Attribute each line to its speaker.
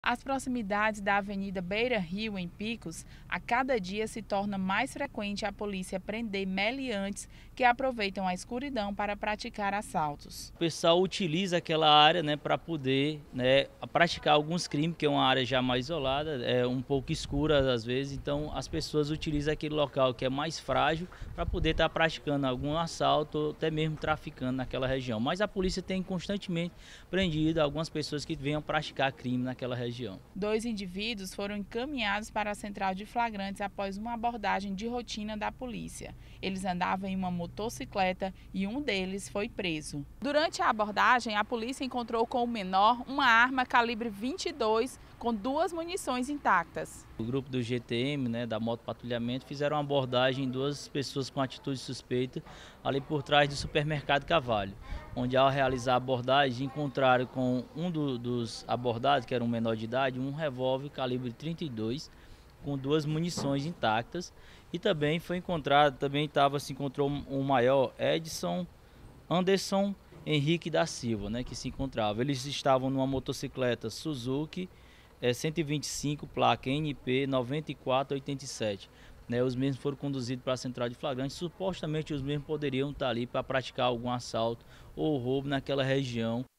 Speaker 1: As proximidades da Avenida Beira Rio, em Picos, a cada dia se torna mais frequente a polícia prender meliantes que aproveitam a escuridão para praticar assaltos.
Speaker 2: O pessoal utiliza aquela área, né, para poder, né, praticar alguns crimes, que é uma área já mais isolada, é um pouco escura às vezes, então as pessoas utilizam aquele local que é mais frágil para poder estar praticando algum assalto ou até mesmo traficando naquela região. Mas a polícia tem constantemente prendido algumas pessoas que venham praticar crime naquela região.
Speaker 1: 2 indivíduos foram encaminhados para a central de flagrantes após uma abordagem de rotina da polícia. Eles andavam em uma motocicleta e um deles foi preso. Durante a abordagem, a polícia encontrou com o menor uma arma calibre 22 com 2 munições intactas.
Speaker 2: O grupo do GTM, né, da Moto Patrulhamento, fizeram uma abordagem em 2 pessoas com atitude suspeita ali por trás do supermercado Cavalho, onde ao realizar a abordagem encontraram com um dos abordados, que era um menor de idade, um revólver calibre 32 com 2 munições intactas, e também foi encontrado, se encontrou um maior Edson Anderson Henrique da Silva, né, que se encontrava. Eles estavam numa motocicleta Suzuki 125, placa NP 9487. Né, os mesmos foram conduzidos para a central de flagrante. Supostamente os mesmos poderiam estar ali para praticar algum assalto ou roubo naquela região.